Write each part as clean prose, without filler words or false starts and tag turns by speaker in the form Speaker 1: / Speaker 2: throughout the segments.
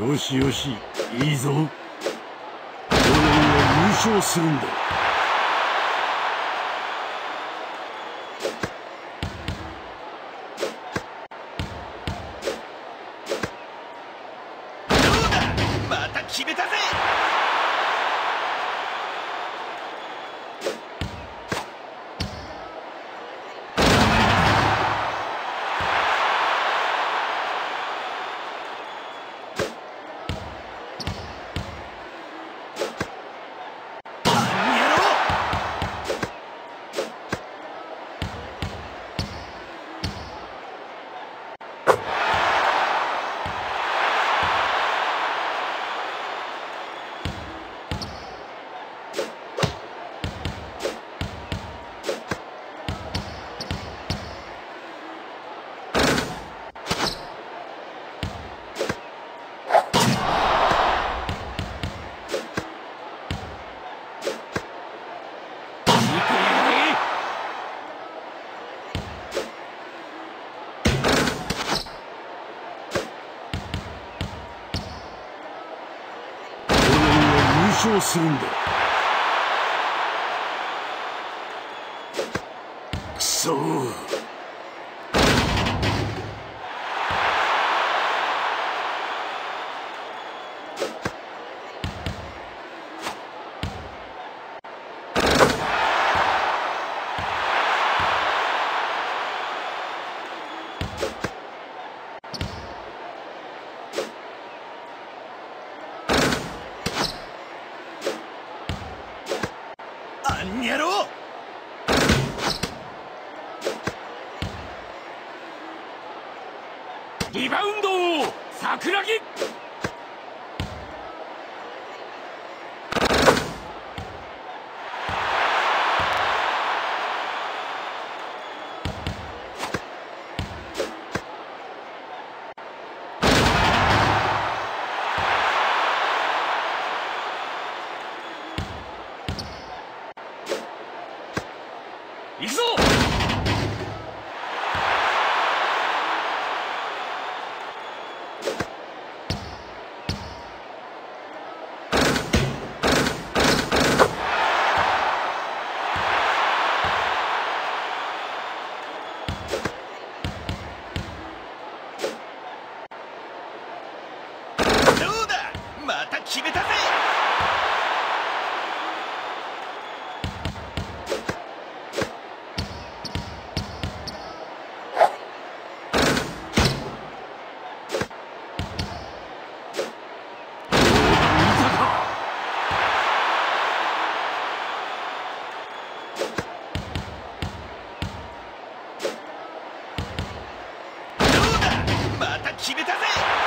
Speaker 1: よしよし、いいぞ。去年は優勝するんだ。
Speaker 2: どうだ、また決めたぜ。
Speaker 1: 優勝するんだ。くそー。
Speaker 2: あんやろ。
Speaker 3: リバウンド桜木。行くぞ。
Speaker 2: どうだ、また決めたぜ。どうだ、また決めたぜ。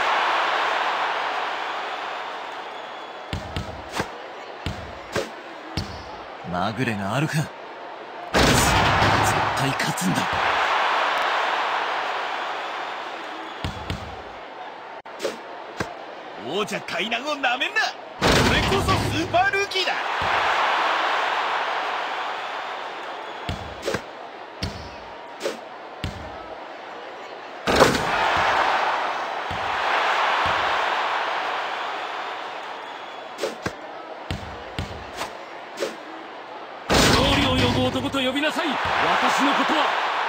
Speaker 4: まぐれがあるか。絶対勝つんだ。
Speaker 2: 王者海南をなめんな。これこそスーパールーキーだ。
Speaker 3: 勝利を呼ぶ男と呼びなさい。私のことは。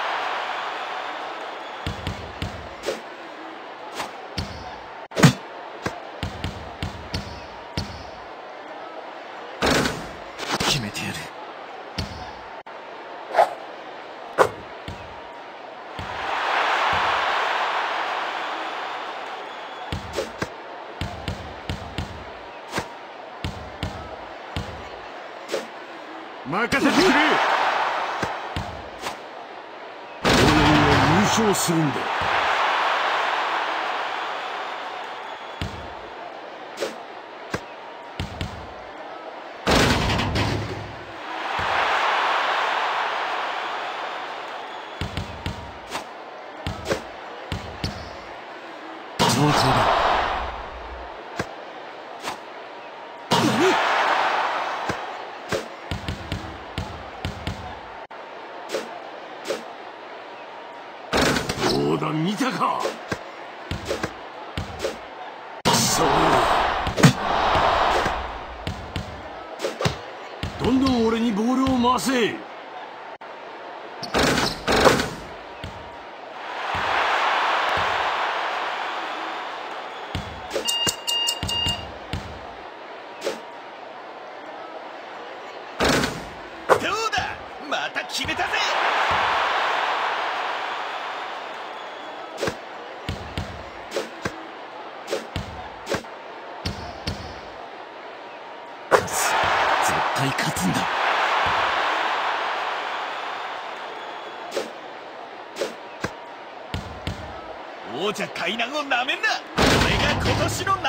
Speaker 4: 決めてやる。
Speaker 1: 任せてくれ。去年は優勝するんだ。
Speaker 4: 上等だ。
Speaker 1: どうだ、見たか。そうどんどん俺にボールを回せ。
Speaker 2: どうだ、また決めたぜ。
Speaker 4: 絶対勝つんだ。
Speaker 2: 王者海南をなめんな。これが今年の